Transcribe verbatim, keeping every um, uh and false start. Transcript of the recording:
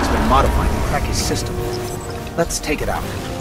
has been modified to crack his system. Let's take it out.